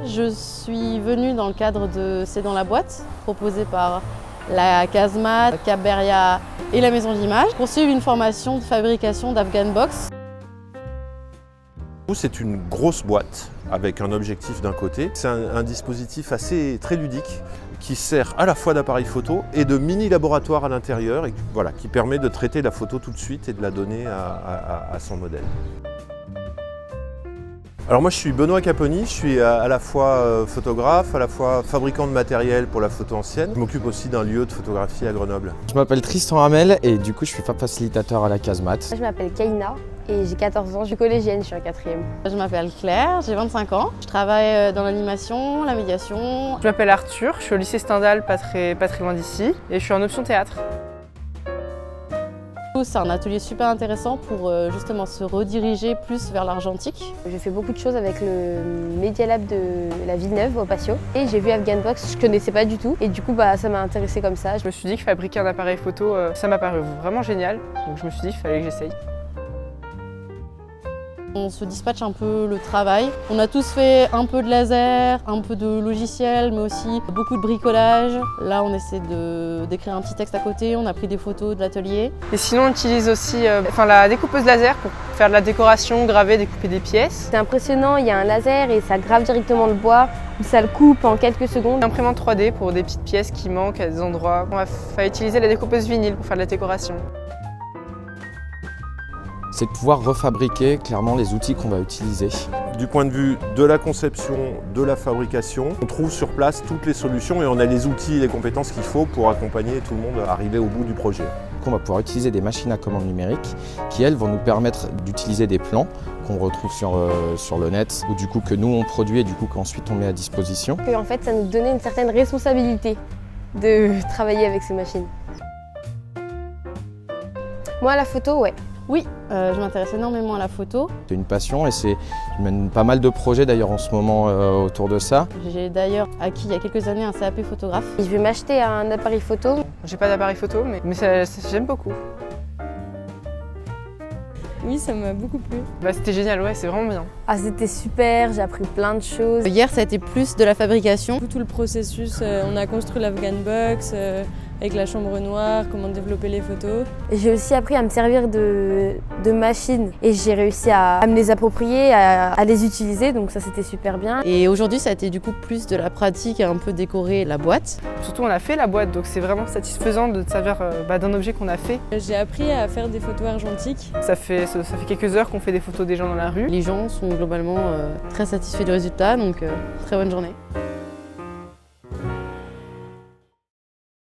Je suis venue dans le cadre de C'est dans la boîte, proposé par la Casemate, Capberia et la Maison d'Images, pour suivre une formation de fabrication d'Afghan Box. C'est une grosse boîte avec un objectif d'un côté. C'est un dispositif très ludique qui sert à la fois d'appareil photo et de mini laboratoire à l'intérieur et voilà, qui permet de traiter la photo tout de suite et de la donner à son modèle. Alors moi je suis Benoît Caponi, je suis à la fois photographe, à la fois fabricant de matériel pour la photo ancienne. Je m'occupe aussi d'un lieu de photographie à Grenoble. Je m'appelle Tristan Hamel et du coup je suis facilitateur à la Casemate. Je m'appelle Kaina et j'ai 14 ans, je suis collégienne, je suis en 4e. Je m'appelle Claire, j'ai 25 ans. Je travaille dans l'animation, la médiation. Je m'appelle Arthur, je suis au lycée Stendhal, pas très loin d'ici, et je suis en option théâtre. C'est un atelier super intéressant pour justement se rediriger plus vers l'argentique. J'ai fait beaucoup de choses avec le Media Lab de la Villeneuve au Patio et j'ai vu Afghan Box, je connaissais pas du tout et du coup ça m'a intéressée comme ça. Je me suis dit que fabriquer un appareil photo, ça m'a paru vraiment génial, donc je me suis dit qu'il fallait que j'essaye. On se dispatche un peu le travail. On a tous fait un peu de laser, un peu de logiciel, mais aussi beaucoup de bricolage. Là, on essaie d'écrire un petit texte à côté, on a pris des photos de l'atelier. Et sinon, on utilise aussi la découpeuse laser pour faire de la décoration, graver, découper des pièces. C'est impressionnant, il y a un laser et ça grave directement le bois, ça le coupe en quelques secondes. Imprimante 3D pour des petites pièces qui manquent à des endroits. On va utiliser la découpeuse vinyle pour faire de la décoration. C'est de pouvoir refabriquer clairement les outils qu'on va utiliser. Du point de vue de la conception, de la fabrication, on trouve sur place toutes les solutions et on a les outils et les compétences qu'il faut pour accompagner tout le monde à arriver au bout du projet. On va pouvoir utiliser des machines à commande numérique qui, elles, vont nous permettre d'utiliser des plans qu'on retrouve sur le net ou du coup que nous on produit et du coup qu'ensuite on met à disposition. Et en fait, ça nous donnait une certaine responsabilité de travailler avec ces machines. Moi, la photo, ouais. Oui, je m'intéresse énormément à la photo. C'est une passion et je mène pas mal de projets d'ailleurs en ce moment autour de ça. J'ai d'ailleurs acquis il y a quelques années un CAP photographe. Je vais m'acheter un appareil photo. J'ai pas d'appareil photo, mais j'aime beaucoup. Oui, ça m'a beaucoup plu. C'était génial, ouais, c'est vraiment bien. Ah, c'était super, j'ai appris plein de choses. Hier, ça a été plus de la fabrication. Tout le processus, on a construit l'Afghan Box avec la chambre noire, comment développer les photos. J'ai aussi appris à me servir de machines et j'ai réussi à me les approprier, à les utiliser, donc ça c'était super bien. Et aujourd'hui, ça a été du coup plus de la pratique et un peu décorer la boîte. Surtout, on a fait la boîte, donc c'est vraiment satisfaisant de servir d'un objet qu'on a fait. J'ai appris à faire des photos argentiques. Ça fait quelques heures qu'on fait des photos des gens dans la rue. Les gens sont globalement très satisfaits du résultat, donc très bonne journée.